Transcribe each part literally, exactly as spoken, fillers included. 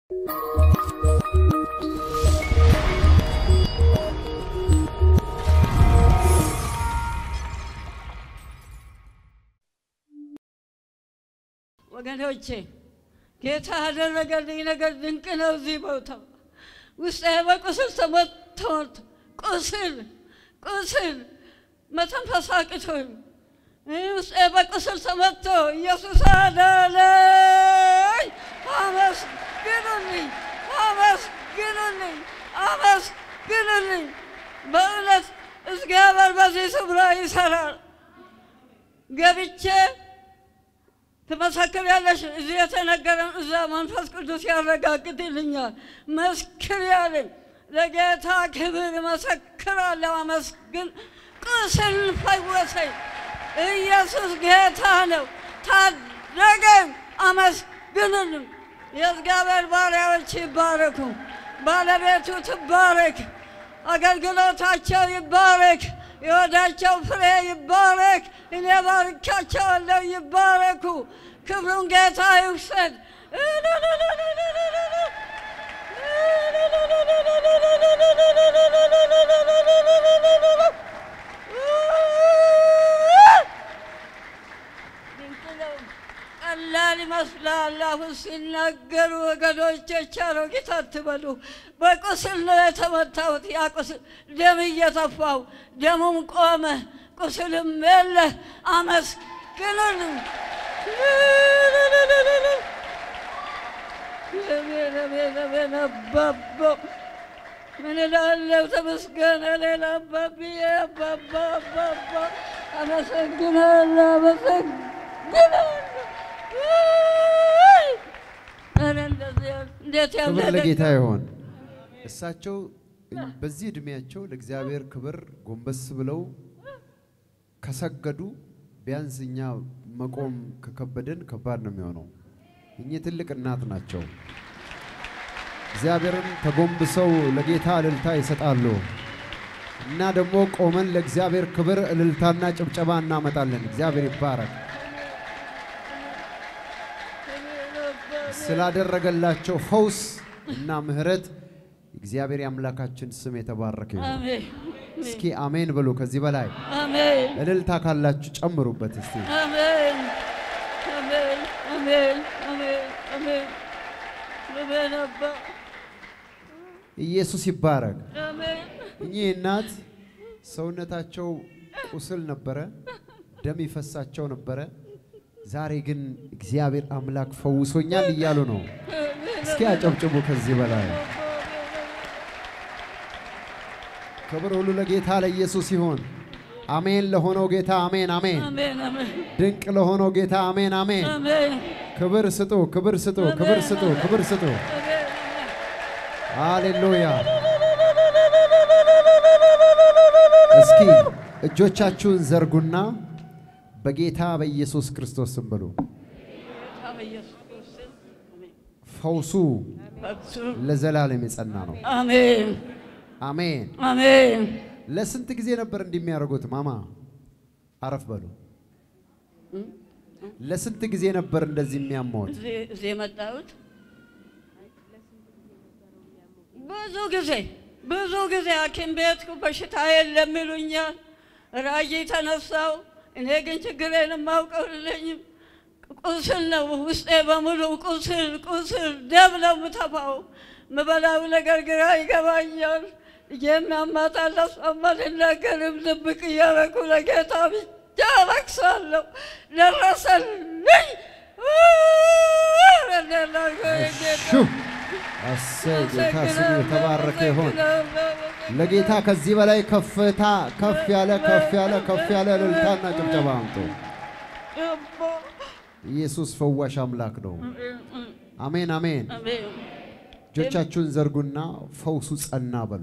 ወገኖቼ ጌታ ያደረገልኝ ነገር ድንቅ ነው። እዚህ ቦታ ውስጤ በቁስል ተመትቶ ቁስል ቁስል መተንፈስ አቅቶኝ ውስጤ በቁስል ተመትቶ ኢየሱስ አዳነኝ። አመስግኑልኝ፣ አመስግኑልኝ፣ አመስግኑልኝ። በእውነት እግዚአብሔር በዚህ ስፍራ ይሰራል። ገብቼ ተመሰክር ያለሽ እዚህ የተነገረን እዛ መንፈስ ቅዱስ ያረጋግጥልኛል። መስክር ያለኝ ለጌታ ክብር መሰክራለሁ። አመስግን። ቁስል ፈወሰኝ። ኢየሱስ ጌታ ነው። ታደገኝ። አመስግኑልኝ። የእግዚአብሔር ባሪያዎች ይባረኩ። ባለቤቱ ትባረክ። አገልግሎታቸው ይባረክ። የወዳቸው ፍሬ ይባረክ። እኔ ባርካቸዋለሁ። ይባረኩ። ክብሩን ጌታ ይውሰድ። ቀላል ይመስላል። አሁን ሲናገሩ ወገኖቼ አሮጊት አትበሉ። በቁስል ነው የተመታሁት። ያ ቁስል ደም እየተፋው ደሙም ቆመ፣ ቁስልም የለ። አመስግኑልኝ። ምን እላለሁ? ተመስገን። ሌላ አባብዬ አባባ አባባ አመሰግናለሁ፣ አመሰግናለሁ። ክብር ለጌታ ይሁን። እሳቸው በዚህ እድሜያቸው ለእግዚአብሔር ክብር ጎንበስ ብለው ከሰገዱ ቢያንስ እኛ መቆም ከከበደን ከባድ ነው የሚሆነው። እኚህ ትልቅ እናት ናቸው። እግዚአብሔርን ተጎንብሰው ለጌታ እልልታ ይሰጣሉ። እና ደግሞ ቆመን ለእግዚአብሔር ክብር እልልታና ጭብጨባ እናመጣለን። እግዚአብሔር ይባረክ። ስላደረገላቸው ፈውስ እና ምህረት እግዚአብሔር ያምላካችን ስም የተባረከ ይሁን። አሜን። እስኪ አሜን በሉ። ከዚህ በላይ አሜን እልልታ ካላችሁ ጨምሩበት እስቲ። አሜን አሜን አሜን አሜን አሜን ለበናባ ኢየሱስ ይባረክ። አሜን። እኚህ እናት ሰውነታቸው ቁስል ነበረ፣ ደም ይፈሳቸው ነበረ። ዛሬ ግን እግዚአብሔር አምላክ ፈውሶኛል እያሉ ነው። እስኪ አጨብጭቡ ከዚህ በላይ። ክብር ሁሉ ለጌታ ለኢየሱስ ይሁን። አሜን ለሆነው ጌታ አሜን አሜን አሜን አሜን። ድንቅ ለሆነው ጌታ አሜን አሜን አሜን። ክብር ስጡ፣ ክብር ስጡ፣ ክብር ስጡ፣ ክብር ስጡ። ሃሌሉያ። እስኪ እጆቻችሁን ዘርጉና በጌታ በኢየሱስ ክርስቶስ ስም በሉ። ፈውሱ ለዘላለም የጸና ነው። አሜን አሜን አሜን። ለስንት ጊዜ ነበር እንደሚያደርጉት? ማማ አረፍ በሉ። ለስንት ጊዜ ነበር እንደዚህ የሚያመውት? እዚህ መጣሁት ብዙ ጊዜ ብዙ ጊዜ ሐኪም ቤት በሽታ የለም ይሉኛል። ራእይ ተነሳው። እኔ ግን ችግሬን ማውቀውልኝም ቁስል ነው። ውስጤ በሙሉ ቁስል ቁስል ደም ነው የምተፋው። ምበላው ነገር ግራ ይገባኛል። የሚያማጣል አስማማል ነገርም ድብቅ እያደረኩ ለጌታ ብቻ አለቅሳለሁ። ደረሰልኝ። አሰይ ጌታ ስሙ የተባረከ ይሁን። ለጌታ ከዚህ በላይ ከፍታ ከፍ ያለ ከፍ ያለ ከፍ ያለ እልልታና ጭብጨባ አምጡ። ኢየሱስ ፈዋሽ አምላክ ነው። አሜን አሜን። እጆቻችሁን ዘርጉና ፈውሱ ጸና በሉ።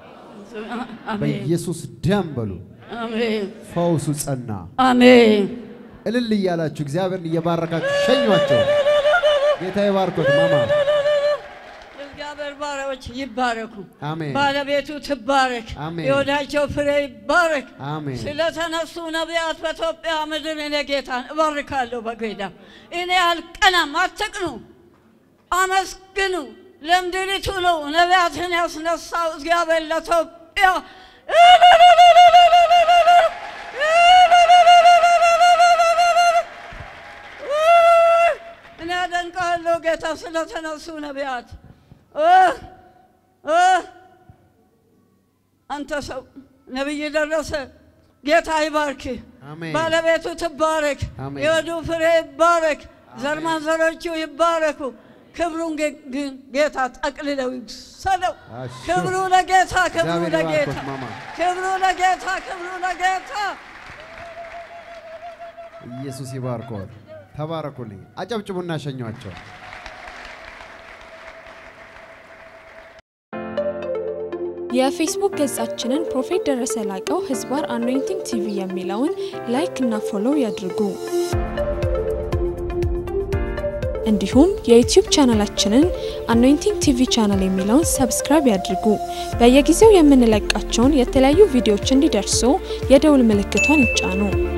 በኢየሱስ ደም በሉ። አሜን። ፈውሱ ጸና። አሜን። እልል እያላችሁ እግዚአብሔርን እየባረካችሁ ሸኟቸው። ጌታ ይባርኮት። ማማ እግዚአብሔር ባሪያዎች ይባረኩ። አሜን። ባለቤቱ ትባረክ። አሜን። የወዳቸው ፍሬ ይባረክ። አሜን። ስለተነሱ ነቢያት በኢትዮጵያ ምድር እኔ ጌታን እባርካለሁ። በጌታ እኔ አልቀናም። አትቅኑ፣ አመስግኑ። ለምድሪቱ ነው ነቢያትን ያስነሳው እግዚአብሔር ለኢትዮጵያ እኔ አደንቃለሁ ጌታ ስለተነሱ ነቢያት አንተ ሰው ነብይ ደረሰ ጌታ ይባርክ ባለቤቱ ትባረክ የወዱ ፍሬ ይባረክ ዘርማን ዘሮቹ ይባረኩ ክብሩን ጌታ ጠቅልለው ይሰደው ክብሩ ለጌታ ክብሩ ለጌታ ክብሩ ለጌታ ክብሩ ለጌታ ኢየሱስ ይባርኮ ተባረኩልኝ አጨብጭቡና ሸኛቸው የፌስቡክ ገጻችንን ፕሮፌት ደረሰ ላቀው ህዝባር አኖይንቲንግ ቲቪ የሚለውን ላይክ እና ፎሎው ያድርጉ እንዲሁም የዩቲዩብ ቻናላችንን አኖይንቲንግ ቲቪ ቻናል የሚለውን ሰብስክራይብ ያድርጉ በየጊዜው የምንለቃቸውን የተለያዩ ቪዲዮዎች እንዲደርሱ የደውል ምልክቷን ይጫኑ